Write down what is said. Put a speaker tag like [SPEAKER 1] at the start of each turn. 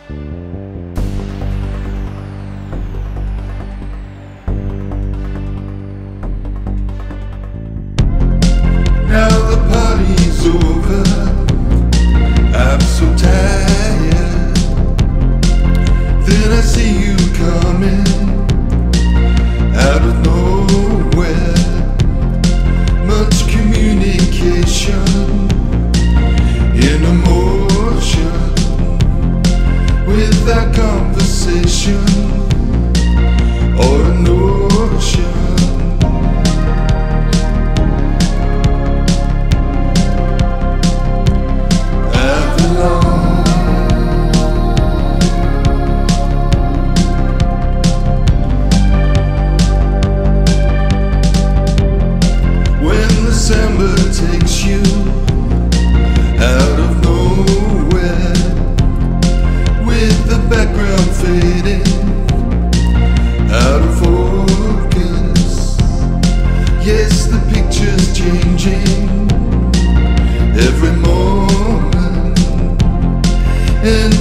[SPEAKER 1] Now the party's over, I'm so tired. Then I see you coming out of nowhere. Much communication in emotion, without conversation or a notion. Avalon. When December takes you out of nowhere, with the background fading out of focus. Yes, the picture's changing every moment, and